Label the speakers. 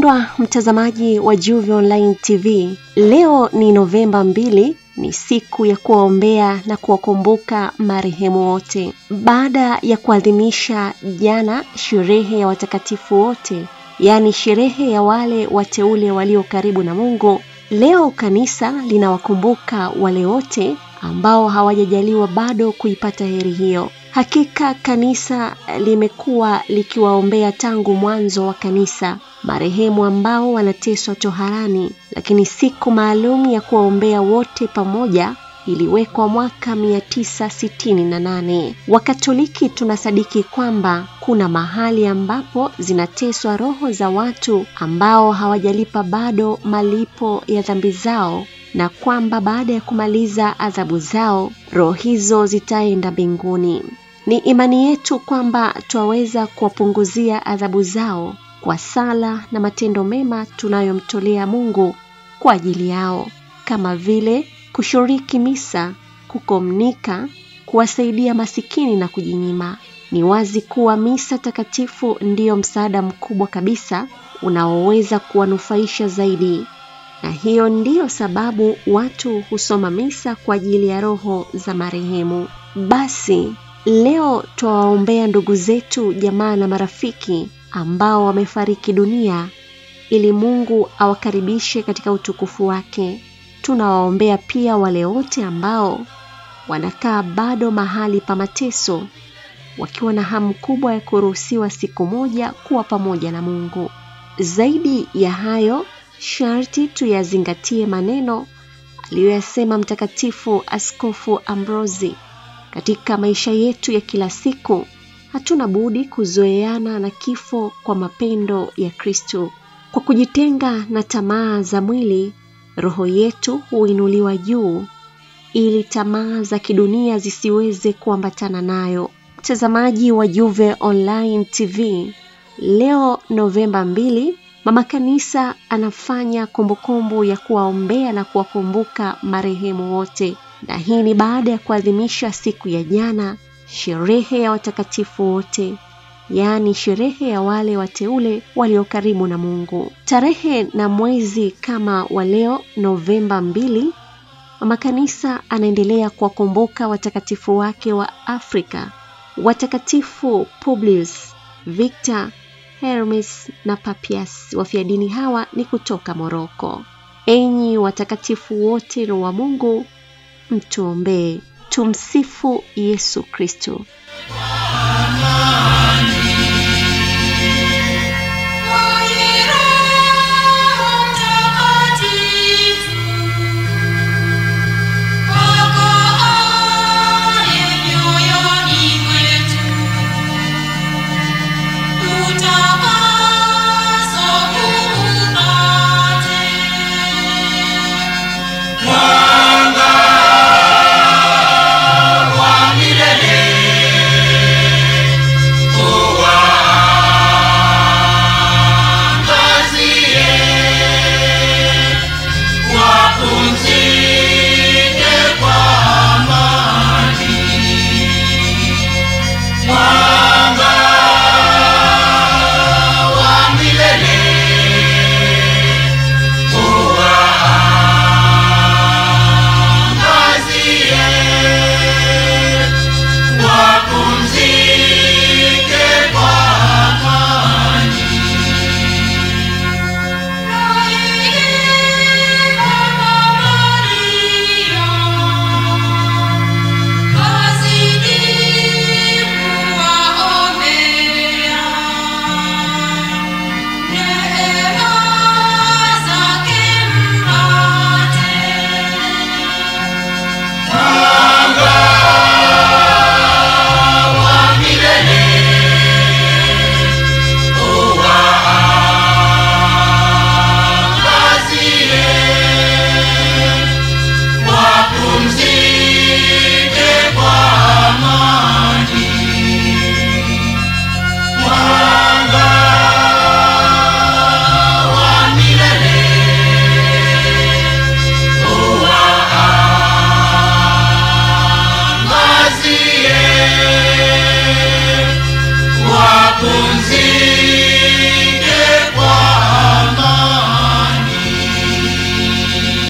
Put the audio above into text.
Speaker 1: Mpendwa mtazamaji wa JUVE Online TV, leo ni Novemba 2, ni siku ya kuwaombea na kuwakumbuka marehemu wote. Baada ya kuadhimisha jana sherehe ya watakatifu wote, yani sherehe ya wale wateule walio karibu na Mungu, leo kanisa linawakumbuka wale wote ambao hawajajaliwa bado kuipata heri hiyo. Hakika kanisa limekuwa likiwaombea tangu mwanzo wa kanisa marehemu ambao wanateswa toharani, lakini siku maalum ya kuwaombea wote pamoja iliwekwa mwaka 968. Wakatoliki tunasadiki kwamba kuna mahali ambapo zinateswa roho za watu ambao hawajalipa bado malipo ya dhambi zao, na kwamba baada ya kumaliza adhabu zao roho hizo zitaenda mbinguni. Ni imani yetu kwamba twaweza kuwapunguzia adhabu zao kwa sala na matendo mema tunayomtolea Mungu kwa ajili yao, kama vile kushiriki misa, kukomunika, kuwasaidia masikini na kujinyima. Ni wazi kuwa misa takatifu ndiyo msaada mkubwa kabisa unaoweza kuwanufaisha zaidi. Na hiyo ndiyo sababu watu husoma misa kwa ajili ya roho za marehemu. Basi leo twawaombea ndugu zetu, jamaa na marafiki ambao wamefariki dunia ili Mungu awakaribishe katika utukufu wake. Tunawaombea pia wale wote ambao wanakaa bado mahali pa mateso, wakiwa na hamu kubwa ya kuruhusiwa siku moja kuwa pamoja na Mungu. Zaidi ya hayo, sharti tuyazingatie maneno aliyoyasema Mtakatifu Askofu Ambrosi. Katika maisha yetu ya kila siku, hatuna budi kuzoeana na kifo kwa mapendo ya Kristo. Kwa kujitenga na tamaa za mwili, roho yetu huinuliwa juu ili tamaa za kidunia zisiweze kuambatana nayo. Mtazamaji wa JUVE Online TV, leo Novemba 2, Mama Kanisa anafanya kumbukumbu ya kuwaombea na kuwakumbuka marehemu wote. Na hii ni baada ya kuadhimisha siku ya jana, sherehe ya watakatifu wote, yani sherehe ya wale wateule walio karibu na Mungu. Tarehe na mwezi kama wa leo Novemba 2, Mama Kanisa anaendelea kuwakumbuka watakatifu wake wa Afrika, watakatifu Publius, Victor, Hermes na Papias. Wafiadini hawa ni kutoka Moroko. Enyi watakatifu wote wa Mungu, mtuombee. Tumsifu Yesu Kristo.
Speaker 2: Pumzike